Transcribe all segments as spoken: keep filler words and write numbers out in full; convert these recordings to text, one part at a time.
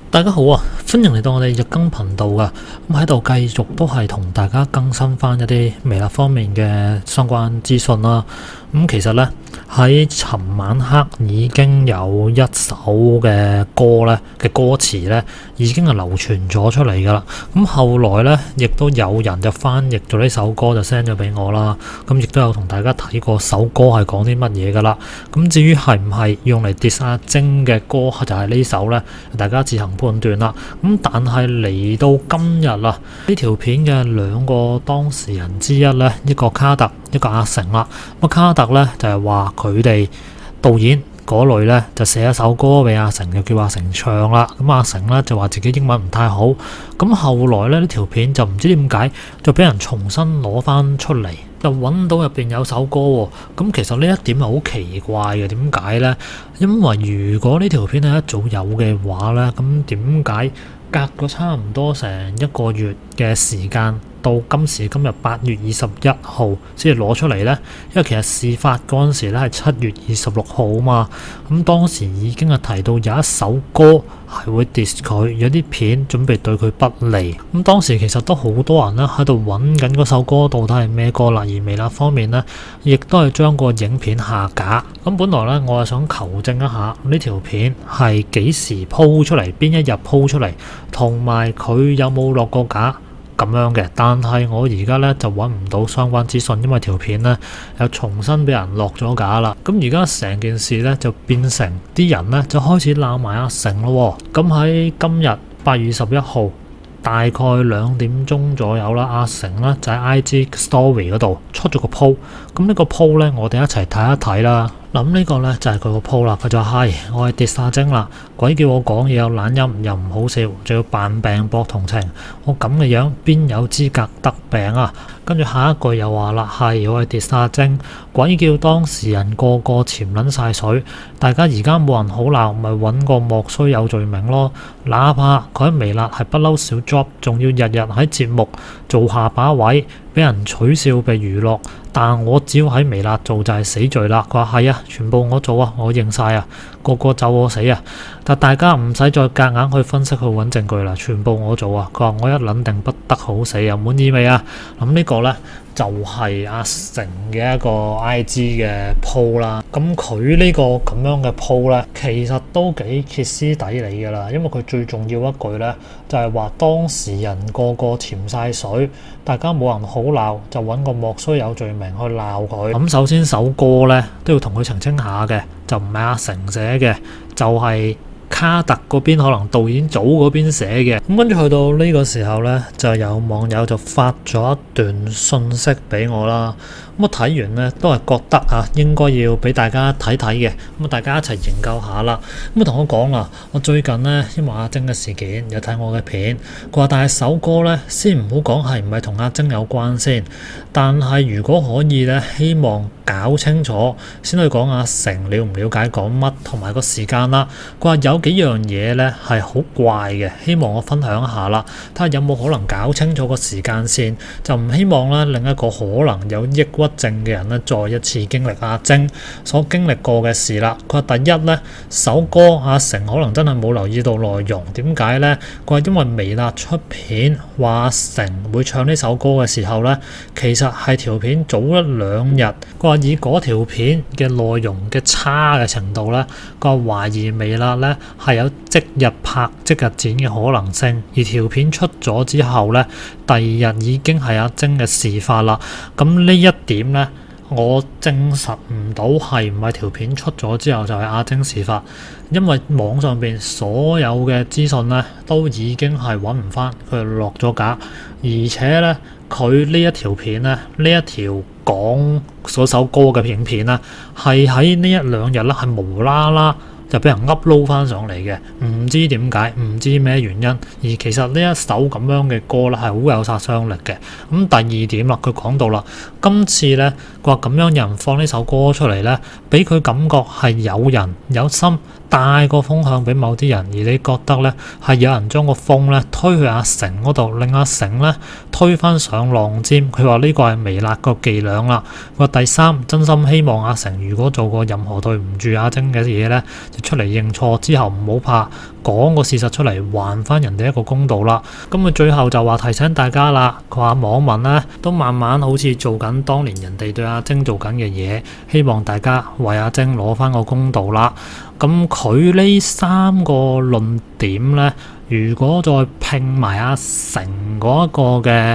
大家好啊，歡迎嚟到我哋日更頻道噶。咁喺度繼續都係同大家更新翻一啲微辣方面嘅相關資訊啦。咁、嗯、其實呢，喺尋晚黑已經有一首嘅歌呢嘅歌詞呢已經係流傳咗出嚟噶啦。咁、嗯、後來呢，亦都有人就翻譯咗呢首歌就 send 咗俾我啦。咁、嗯、亦都有同大家睇過首歌係講啲乜嘢噶啦。咁、嗯、至於係唔係用嚟 diss 阿晶嘅歌就係呢首呢，大家自行判斷啦。咁但係嚟到今日啊，呢條片嘅兩個當事人之一呢，一個卡特，一個阿成啦。咁卡特呢，就係話佢哋導演嗰類呢，就寫一首歌俾阿成，就叫阿成唱啦。咁阿成呢，就話自己英文唔太好。咁後來呢，呢條片就唔知點解就俾人重新攞翻出嚟，就揾到入邊有首歌喎。咁其實呢一點係好奇怪嘅，點解呢？因為如果呢條片係一早有嘅話呢，咁點解隔咗差唔多成一個月嘅時間，到今時今日八月二十一號先至攞出嚟呢？因為其實事發嗰陣時咧係七月二十六號啊嘛。咁當時已經係提到有一首歌係會 diss 佢，有啲片準備對佢不利。咁當時其實都好多人咧喺度揾緊嗰首歌到底係咩歌啦。而微辣方面呢，亦都係將個影片下架。咁本來呢，我係想求證一下呢條片係幾時鋪出嚟，邊一日鋪出嚟，同埋佢有冇落過架咁樣嘅。但係我而家呢，就揾唔到相關資訊，因為條片呢又重新俾人落咗架啦。咁而家成件事呢，就變成啲人呢，就開始鬧埋阿成咯。咁喺今日八月十一號大概兩點鐘左右啦，阿成呢就喺 I G Story 嗰度出咗個 po。咁呢個 po 呢，我哋一齊睇一睇啦。諗呢個呢，就係佢個 po 啦。佢就係我係diss阿晶啦，鬼叫我講嘢有懶音又唔好笑，仲要扮病博同情，我咁嘅樣邊有資格得病啊？跟住下一句又話啦，係我係diss阿晶，鬼叫當事人個個潛撚晒水，大家而家冇人好鬧，咪揾個莫須有罪名咯。哪怕佢喺微辣係不嬲小 job，仲要日日喺節目做下把位，俾人取笑被娛樂，但我只要喺微辣做就係死罪啦。佢話係啊，全部我做啊，我認晒啊，個個咒我死啊。但大家唔使再夾硬去分析去揾證據啦，全部我做啊。佢話我一撚定不得好死啊，滿意未啊？咁呢個呢，就係、是、阿成嘅一個 I G 嘅 po 啦。咁佢呢個咁樣嘅 po 呢，其實都幾歇斯底里噶啦。因為佢最重要一句呢，就係、是、話當事人個個潛晒水，大家冇人好鬧，就揾個莫須有罪名去鬧佢。咁首先首歌呢，都要同佢澄清下嘅，就唔係阿成寫嘅，就係、是卡特嗰邊可能導演組嗰邊寫嘅。咁跟住去到呢個時候呢，就有網友就發咗一段信息俾我啦。咁我睇完呢，都係覺得啊，應該要俾大家睇睇嘅。咁啊，大家一齊研究下啦。咁啊，同我講啦，我最近呢，因為阿晶嘅事件有睇我嘅片，佢話但係首歌呢，先唔好講係唔係同阿晶有關先，但係如果可以呢，希望搞清楚先去講阿成了唔了解講乜同埋個時間啦。佢話有幾樣嘢呢係好怪嘅，希望我分享一下啦，睇下有冇可能搞清楚個時間線，就唔希望呢另一個可能有抑鬱症嘅人呢再一次經歷阿晶所經歷過嘅事啦。佢話第一呢，首歌阿成可能真係冇留意到內容，點解呢？佢話因為微辣出片話阿成會唱呢首歌嘅時候呢，其實係條片早一兩日。佢話以嗰條片嘅內容嘅差嘅程度呢，佢話懷疑微辣呢係有即日拍即日剪嘅可能性，而條片出咗之後呢，第二日已經係阿晶嘅事發啦。咁呢一點呢，我證實唔到係唔係條片出咗之後就係阿晶事發，因為網上邊所有嘅資訊呢，都已經係揾唔翻，佢落咗架，而且呢，佢呢一條片呢，呢一條講嗰首歌嘅影片呢，係喺呢一兩日呢，係無啦啦就俾人 upload 翻上嚟嘅，唔知點解，唔知咩原因。而其實呢一首咁樣嘅歌咧係好有殺傷力嘅。咁第二點啦，佢講到啦，今次咧佢話咁樣有人放呢首歌出嚟咧，俾佢感覺係有人有心帶個風向俾某啲人，而你覺得咧係有人將個風咧推去阿成嗰度，令阿成咧推返上浪尖。佢話呢個係微辣個伎倆啦。佢話第三，真心希望阿成如果做過任何對唔住阿晶嘅嘢咧， 出嚟認錯之後唔好怕講個事實出嚟，還翻人哋一個公道啦。咁佢最後就話提醒大家啦，佢話網民呢都慢慢好似做緊當年人哋對阿晶做緊嘅嘢，希望大家為阿晶攞翻個公道啦。咁佢呢三個論點呢，如果再拼埋阿成嗰一個嘅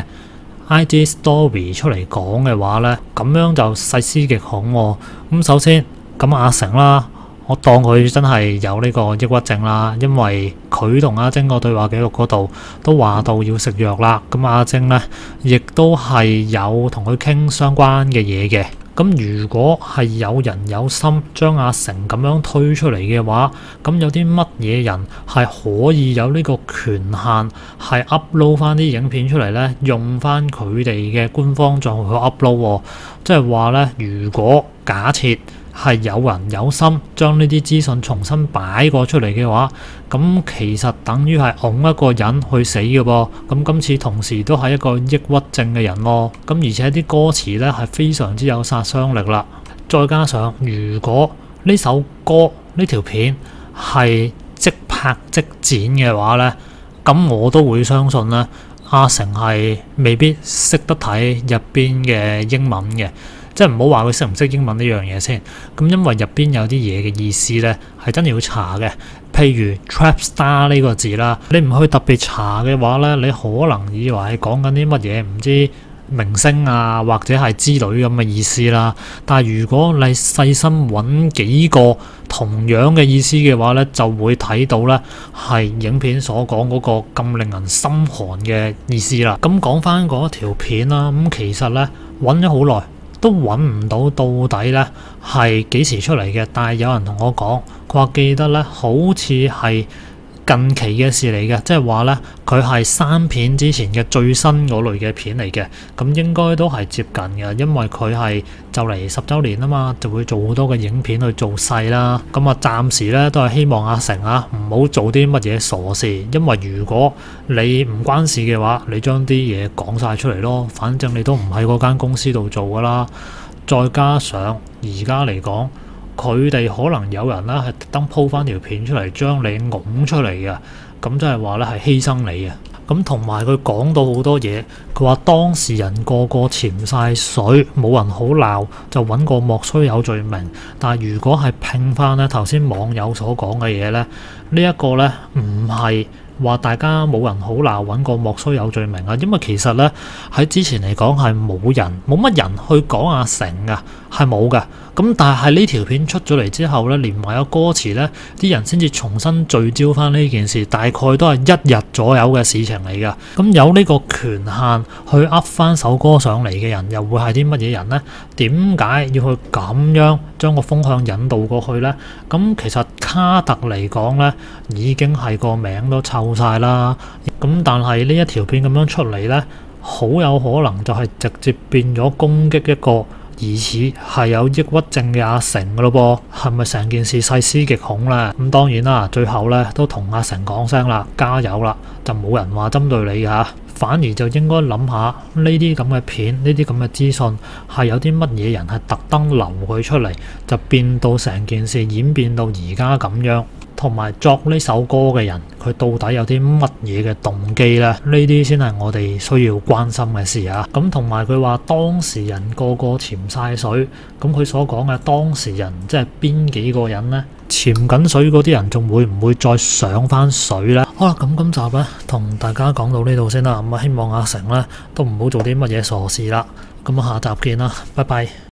I G Story 出嚟講嘅話呢，咁樣就細思極恐喎。咁首先咁阿成啦，我當佢真係有呢個抑鬱症啦，因為佢同阿晶個對話記錄嗰度都話到要食藥啦。咁阿晶呢，亦都係有同佢傾相關嘅嘢嘅。咁如果係有人有心將阿成咁樣推出嚟嘅話，咁有啲乜嘢人係可以有呢個權限係 upload 翻啲影片出嚟呢？用翻佢哋嘅官方賬號去 upload 喎。即係話呢，如果假設係有人有心將呢啲資訊重新擺過出嚟嘅話，咁其實等於係拱一個人去死嘅噃。咁今次同時都係一個抑鬱症嘅人咯。咁而且啲歌詞呢係非常之有殺傷力啦。再加上如果呢首歌呢條片係即拍即剪嘅話呢，咁我都會相信呢，阿成係未必識得睇入邊嘅英文嘅。即係唔好話佢識唔識英文呢樣嘢先，咁因為入邊有啲嘢嘅意思呢係真係要查嘅，譬如 trap star 呢個字啦，你唔去特別查嘅話呢，你可能以為係講緊啲乜嘢唔知明星啊或者係之類咁嘅意思啦。但係如果你細心揾幾個同樣嘅意思嘅話呢，就會睇到呢係影片所講嗰個咁令人心寒嘅意思啦。咁講翻嗰條片啦，咁其實呢揾咗好耐都揾唔到到底咧係幾時出嚟嘅，但係有人同我講，佢話記得咧好似係近期嘅事嚟嘅，即係話咧佢係刪片之前嘅最新嗰類嘅片嚟嘅，咁應該都係接近嘅，因為佢係就嚟十週年啊嘛，就會做好多嘅影片去做勢啦。咁啊，暫時咧都係希望阿成啊唔好做啲乜嘢傻事，因為如果你唔關事嘅話，你將啲嘢講晒出嚟咯，反正你都唔喺嗰間公司度做噶啦。再加上而家嚟講，佢哋可能有人咧係特登鋪翻條片出嚟，將你拱出嚟嘅，咁即係話咧係犧牲你嘅。咁同埋佢講到好多嘢，佢話當事人個個潛晒水，冇人好鬧，就揾個莫須有罪名。但係如果係拼翻咧頭先網友所講嘅嘢咧，呢一個咧唔係話大家冇人好鬧揾個莫須有罪名啊，因為其實咧喺之前嚟講係冇人冇乜人去講阿成噶，係冇噶。咁但係呢條片出咗嚟之後咧，連埋個歌詞咧，啲人先至重新聚焦翻呢件事，大概都係一日左右嘅事情嚟噶。咁有呢個權限去噏翻首歌上嚟嘅人，又會係啲乜嘢人呢？點解要去咁樣將個風向引導過去呢？咁其實卡特嚟講咧，已經係個名都臭晒啦。咁但係呢一條片咁樣出嚟咧，好有可能就係直接變咗攻擊一個疑似係有抑鬱症嘅阿成嘅咯噃，係咪成件事細思極恐咧？咁當然啦，最後咧都同阿成講聲啦，加油啦，就冇人話針對你嚇，反而就應該諗下呢啲咁嘅片，呢啲咁嘅資訊係有啲乜嘢人係特登留佢出嚟，就變到成件事演變到而家咁樣。同埋作呢首歌嘅人，佢到底有啲乜嘢嘅動機呢？呢啲先係我哋需要關心嘅事啊！咁同埋佢話當事人個個潛晒水，咁佢所講嘅當事人即係邊幾個人呢？潛緊水嗰啲人仲會唔會再上翻水呢？好啦，咁今集咧同大家講到呢度先啦。咁啊，希望阿成咧都唔好做啲乜嘢傻事啦。咁啊，下集見啦，拜拜。